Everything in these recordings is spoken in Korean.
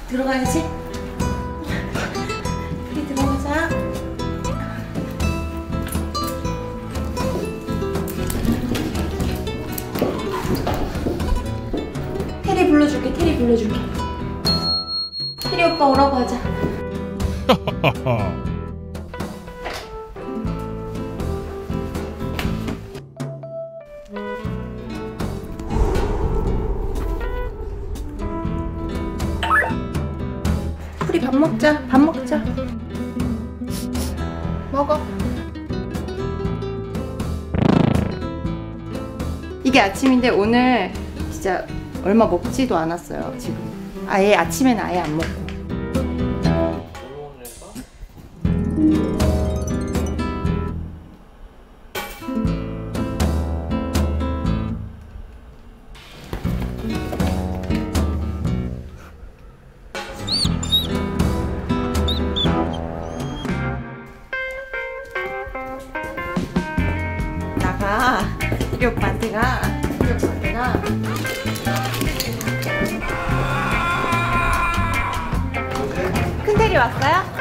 들어가야지. 우리 들어가자. 테리 불러줄게. 테리 불러줄게. 테리 오빠 오라고 하자. 우리 밥 먹자. 밥 먹자. 먹어. 이게 아침인데 오늘 진짜 얼마 먹지도 않았어요. 지금 아예 아침에는 아예 안 먹고. 나가. 우리 오빠한테 가. 우리 오빠한테 가. 큰테리 왔어요?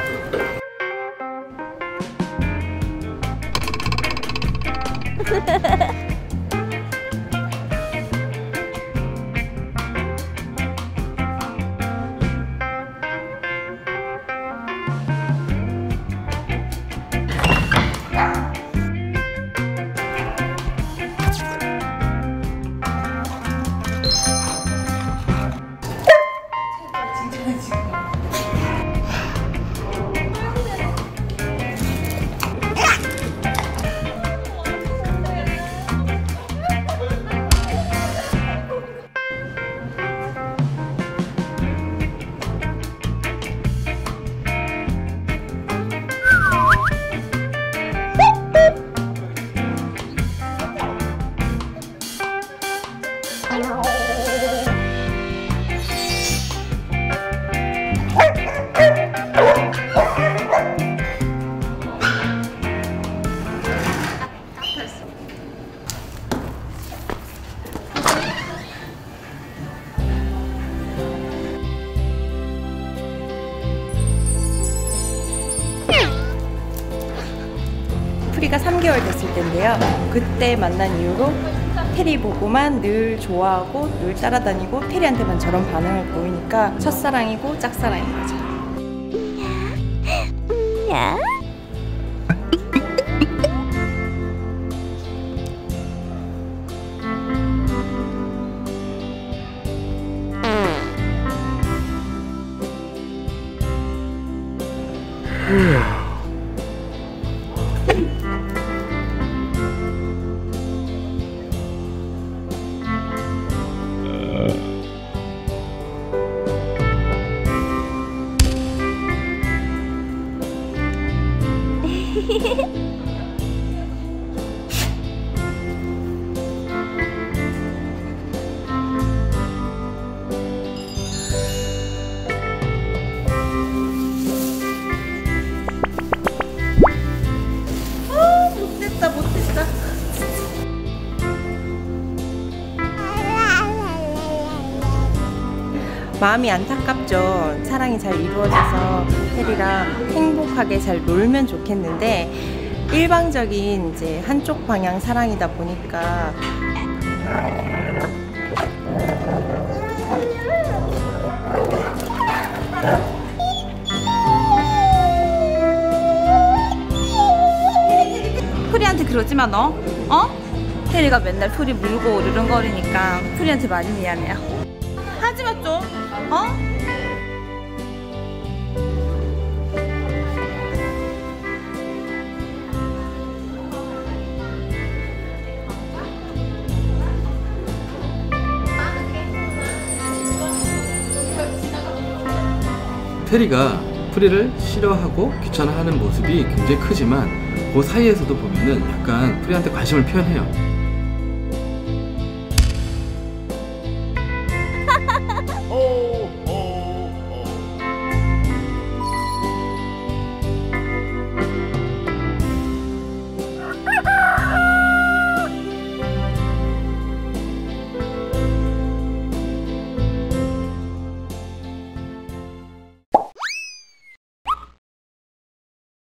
프리가 3개월 됐을 텐데요. 그때 만난 이후로 테리 보고만 늘 좋아하고 늘 따라다니고 테리한테만 저런 반응을 보이니까 첫사랑이고 짝사랑인 거죠. 못됐다. 마음이 안타깝죠. 사랑이 잘 이루어져서 테리랑 행복하게 잘 놀면 좋겠는데 일방적인 이제 한쪽 방향 사랑이다 보니까 프리한테 그러지 마 너. 어? 테리가 맨날 프리 물고 오르렁거리니까 프리한테 많이 미안해요. 하지 마 좀. 어? 테리가 프리를 싫어하고 귀찮아하는 모습이 굉장히 크지만 그 사이에서도 보면은 약간 프리한테 관심을 표현해요.